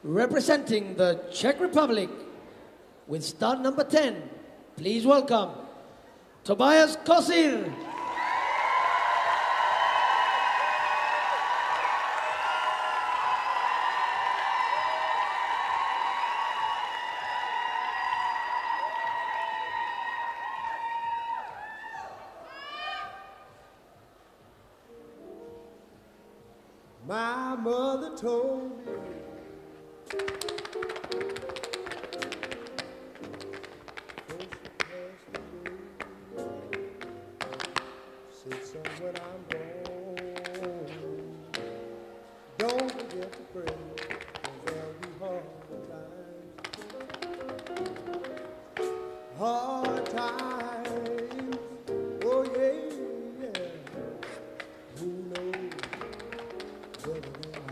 representing the Czech Republic with start number 10, please welcome Tobias Kosir. My mother told me said, son, when I'm gone, don't forget to pray, 'cause there'll be hard times, oh yeah, yeah. Who knows better than I?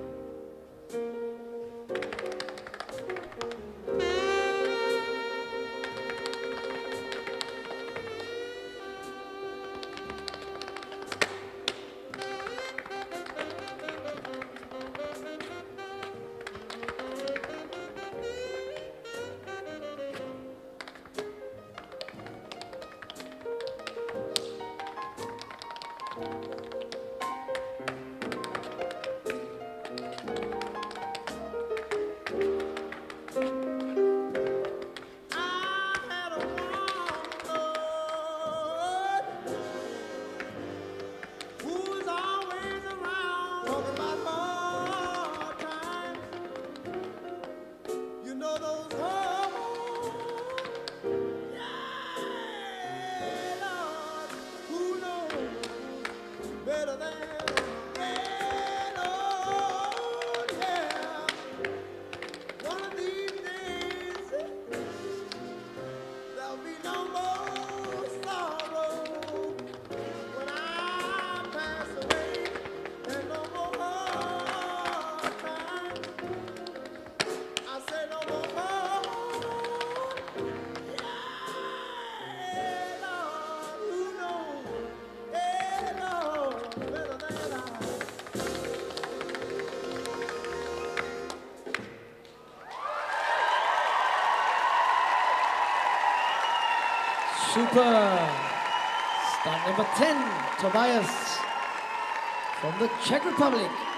Super. Start number 10, Tobias from the Czech Republic.